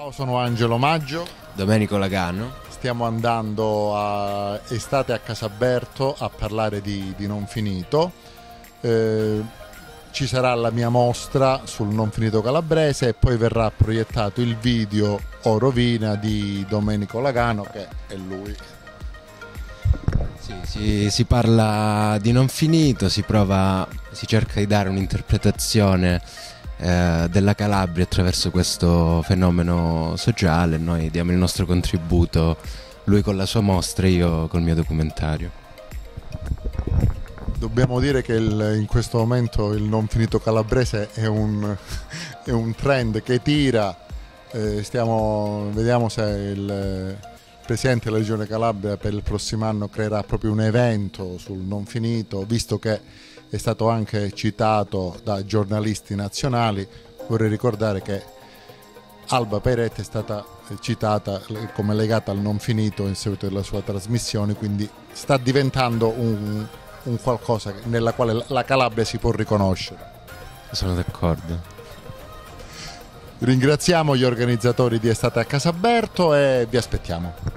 Ciao, sono Angelo Maggio. Domenico Lagano. Stiamo andando a Estate a Casaberto a parlare di Non Finito. Ci sarà la mia mostra sul Non Finito calabrese e poi verrà proiettato il video O Rovina di Domenico Lagano, che è lui. Sì, si parla di Non Finito, si cerca di dare un'interpretazione della Calabria attraverso questo fenomeno sociale. Noi diamo il nostro contributo, lui con la sua mostra e io col mio documentario. Dobbiamo dire che in questo momento il Non Finito calabrese è un trend che tira. Vediamo se il Presidente della Regione Calabria per il prossimo anno creerà proprio un evento sul Non Finito, visto che è stato anche citato da giornalisti nazionali. Vorrei ricordare che Alba Peiret è stata citata come legata al Non Finito in seguito alla sua trasmissione, quindi sta diventando un qualcosa nella quale la Calabria si può riconoscere. Sono d'accordo. Ringraziamo gli organizzatori di Estate a Casaberto e vi aspettiamo.